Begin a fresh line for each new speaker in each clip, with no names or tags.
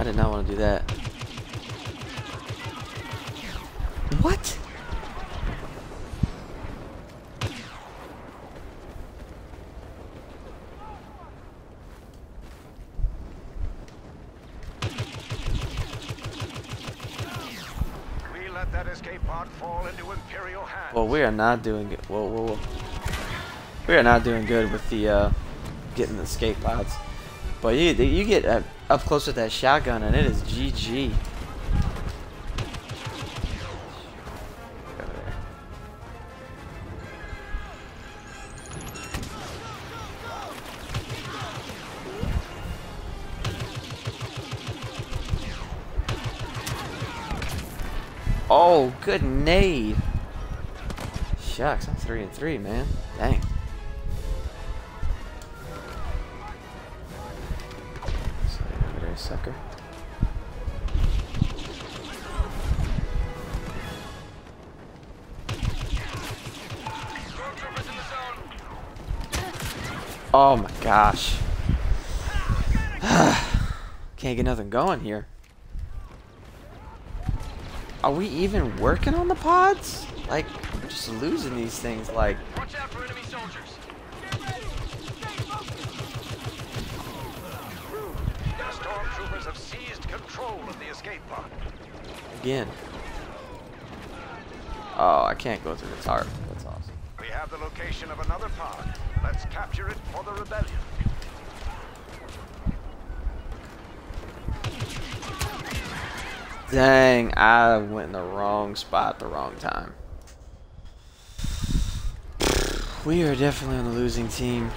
did not want to do that. What?
We let that escape pod fall into Imperial hands.
Well, we are not doing good. Whoa, whoa, whoa. We are not doing good with the getting the escape pods. But you get up close with that shotgun and it is GG. Oh, good nade. Shucks, I'm 3 and 3, man. Dang. Slide over there, sucker. Oh my gosh. Can't get nothing going here. Are we even working on the pods? Like, we're just losing these things, like...
Watch out for enemy soldiers. The stormtroopers have seized control of the escape pod.
Again. Oh, I can't go through the tarp. That's awesome.
We have the location of another pod. Let's capture it for the rebellion.
Dang, I went in the wrong spot at the wrong time. We are definitely on the losing team.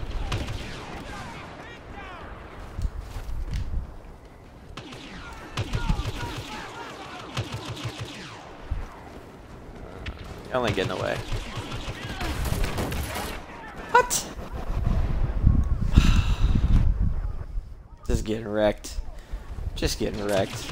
Y'all ain't getting away. What? Just getting wrecked. Just getting wrecked.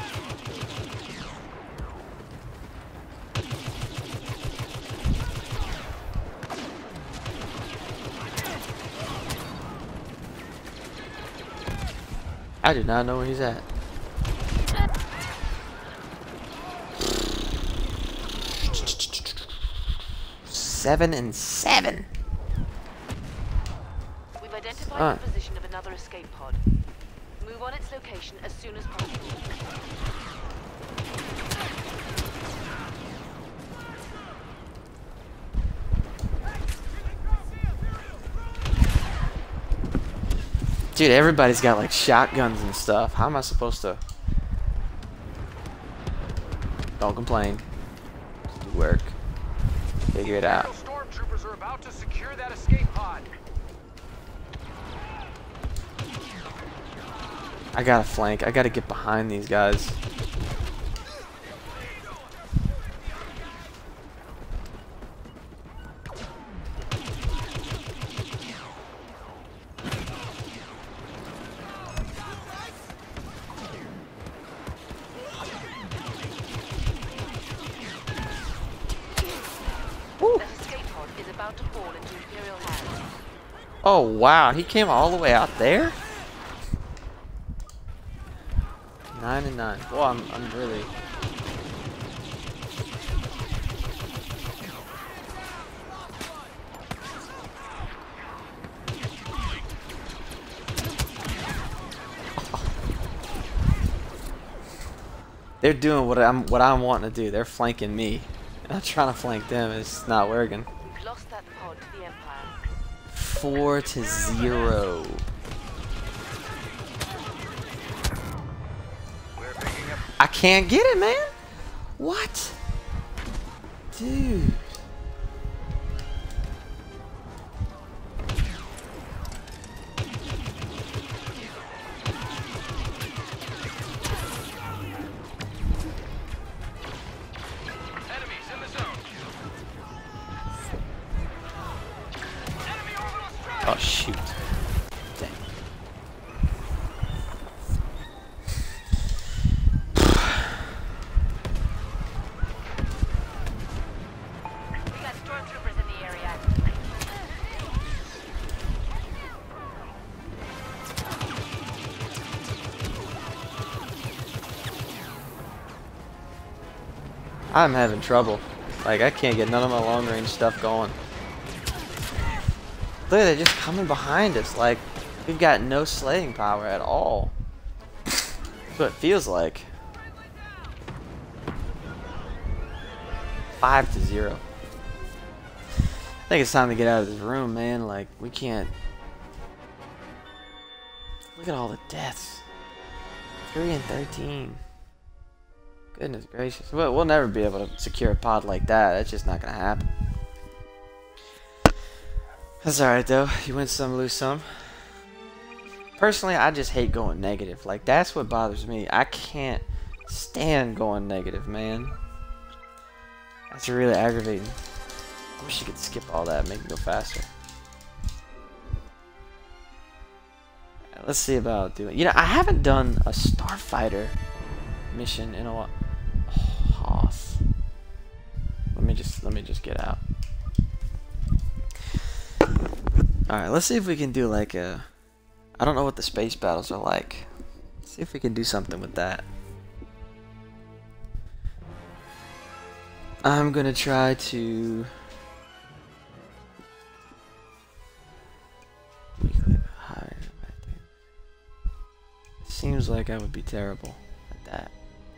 I do not know where he's at. Seven and 7.
We've identified the position of another escape pod. Move on its location as soon as possible.
Dude, everybody's got like shotguns and stuff. How am I supposed to? Don't complain. Just do work. Figure it out.
Stormtroopers are about to secure that escape pod.
I gotta flank. I gotta get behind these guys. Oh wow, he came all the way out there? 9 and 9. Well, I'm really... They're doing what I'm wanting to do. They're flanking me. And I'm trying to flank them. It's not working.
We've lost that pod to the Empire.
4-0. I can't get it, man. What? Dude. Oh shoot. Dang.
We got stormtroopers in the area.
I'm having trouble. Like, I can't get none of my long range stuff going. Look, they're just coming behind us. Like, we've got no slaying power at all. That's what it feels like. 5-0. I think it's time to get out of this room, man. Like, we can't. Look at all the deaths. 3 and 13. Goodness gracious. We'll never be able to secure a pod like that. That's just not gonna happen. That's alright though. You win some, lose some. Personally, I just hate going negative. Like, that's what bothers me. I can't stand going negative, man. That's really aggravating. I wish you could skip all that and make it go faster. Right, let's see about doing. You know, I haven't done a Starfighter mission in a while. Oh, Hoth. Let me just get out. Alright, let's see if we can do like a... I don't know what the space battles are like. Let's see if we can do something with that. I'm gonna try to... Seems like I would be terrible at that.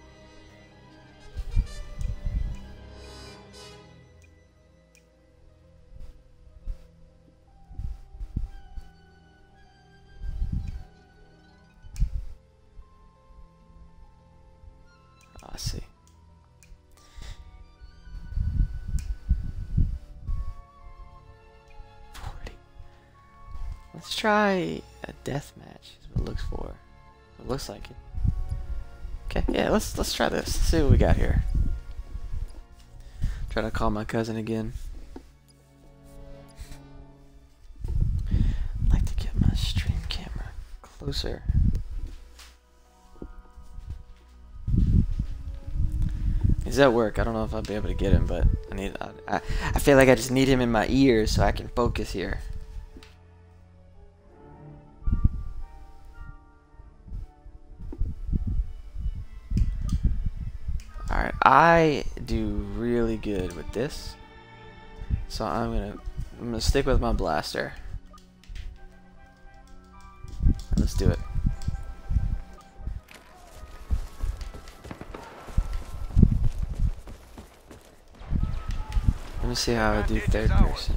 I see. Let's try a death match. Is what it looks for. It looks like it. Okay, yeah, let's try this. Let's see what we got here. Try to call my cousin again. I'd like to get my stream camera closer. He's at work. I don't know if I'll be able to get him, but I feel like I just need him in my ears so I can focus here. Alright, I do really good with this. So I'm gonna stick with my blaster. Let's do it. Let me see how I do third person.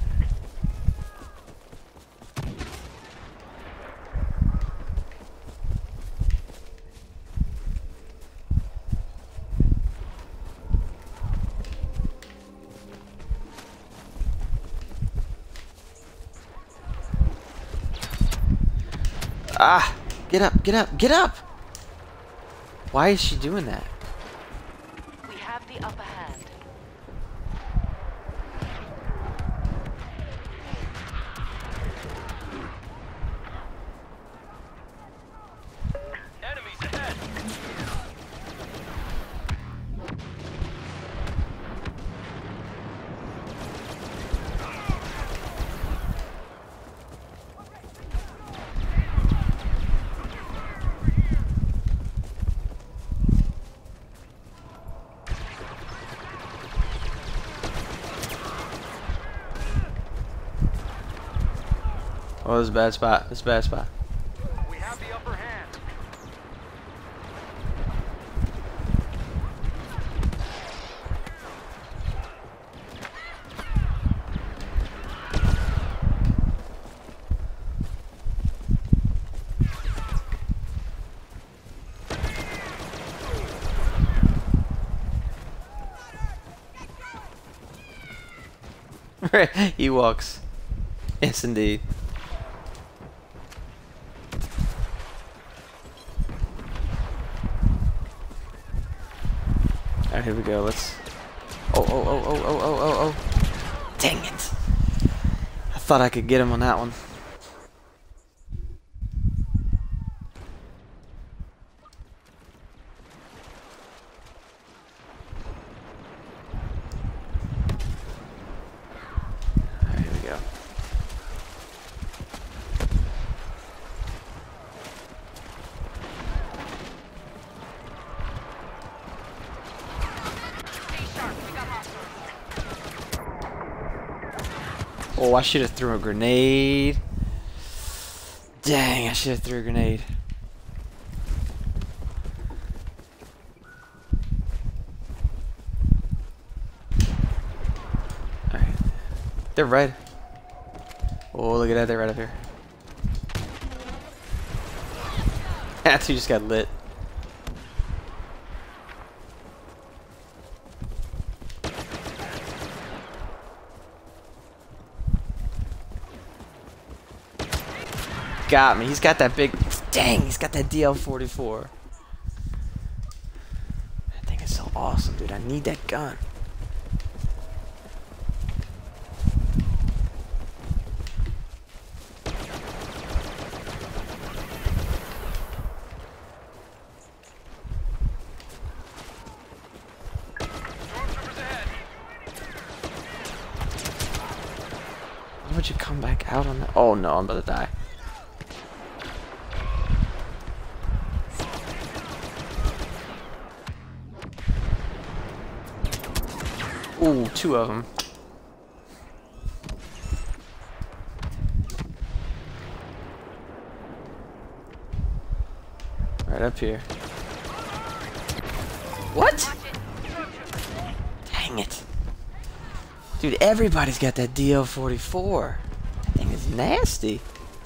Ah! Get up, get up, get up! Why is she doing that?
We have the upper hand.
Enemies ahead.
Oh, this is a bad spot. This is a bad spot.
We have the upper hand.
He walks. Yes, indeed. Alright, here we go. Let's. Oh. Dang it. I thought I could get him on that one. Alright, here we go. Oh, I should have threw a grenade. Dang, I should have threw a grenade. Alright. They're red. Oh, look at that. They're right up here. That two just got lit. Got me. He's got that big... Dang, he's got that DL-44. That thing is so awesome, dude. I need that gun. Why would you come back out on that? Oh no, I'm about to die. Ooh, two of them. Right up here. What? Dang it. Dude, everybody's got that DL-44. That thing is nasty.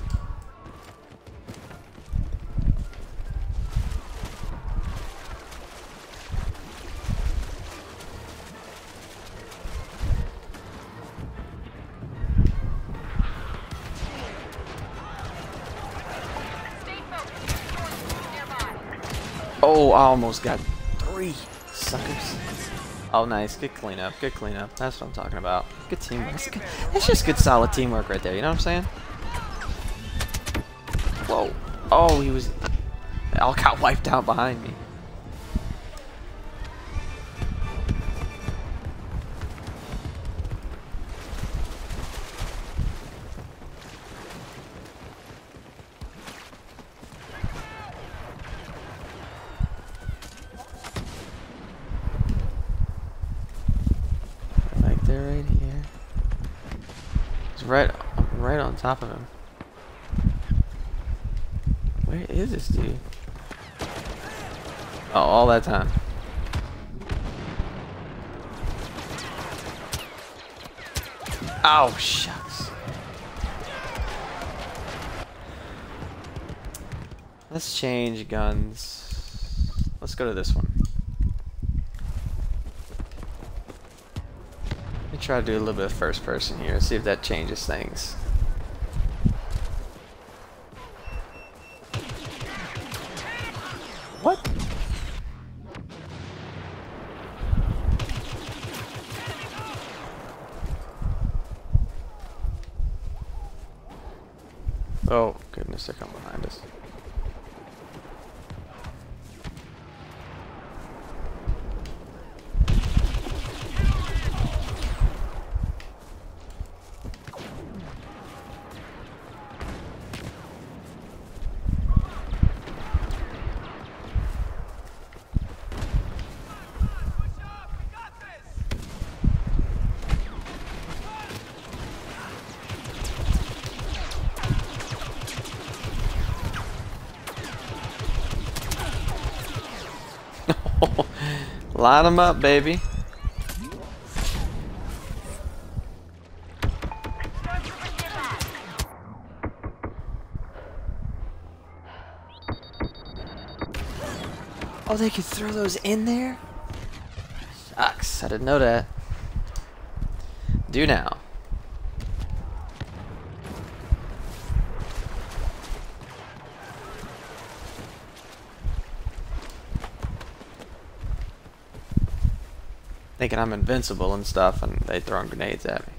Oh, I almost got 3 suckers. Oh, nice. Good cleanup. Good cleanup. That's what I'm talking about. Good teamwork. That's just good, solid teamwork right there. You know what I'm saying? Whoa. Oh, he was... All got wiped out behind me. They're right here. It's right on top of him. Where is this dude? Oh, all that time. Oh, shucks. Let's change guns. Let's go to this one. Try to do a little bit of first person here, see if that changes things. What? Oh goodness, they're coming behind us. Line them up, baby. Oh, they could throw those in there? Shucks, I didn't know that. Do now. Thinking I'm invincible and stuff, and they throwing grenades at me.